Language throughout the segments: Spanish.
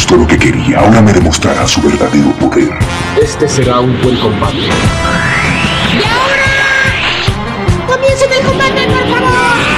justo lo que quería. Ahora me demostrará su verdadero poder. Este será un buen combate. ¡Y ahora! ¡Comiencen el combate, por favor!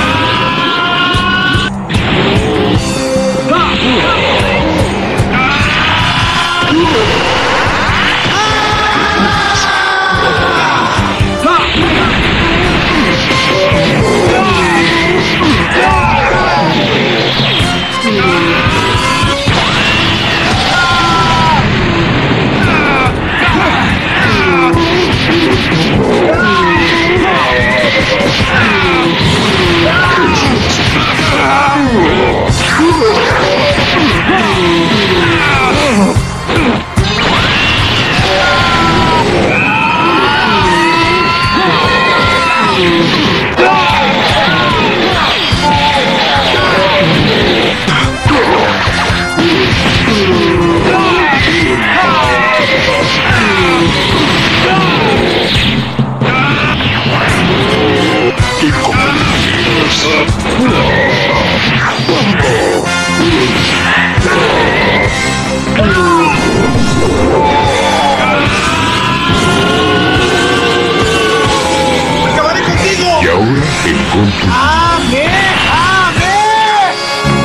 ¡Acabaré contigo! Y ahora el golpe. ¡Amén! ¡Amén!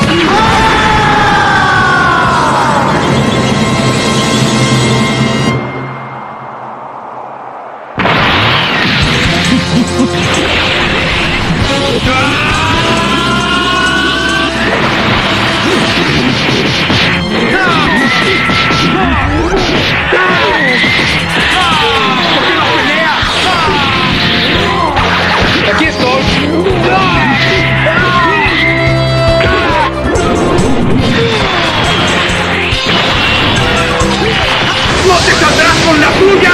¡Aquí estoy! ¡No te saldrás con la tuya!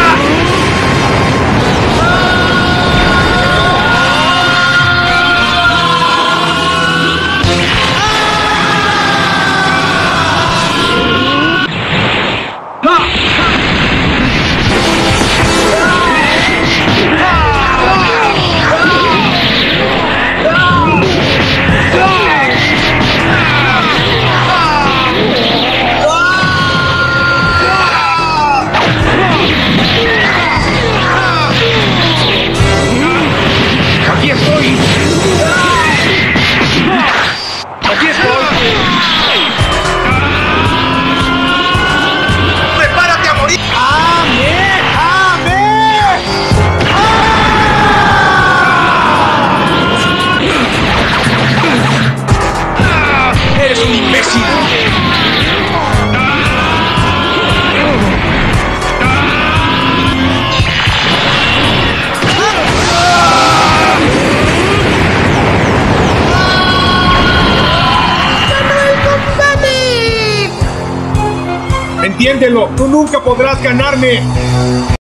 ¡Aquí estoy! ¡Aquí estoy! ¡Prepárate a morir! ¡Amén! ¡Amén! ¡Eres un imbécil! ¡Entiéndelo! ¡Tú nunca podrás ganarme!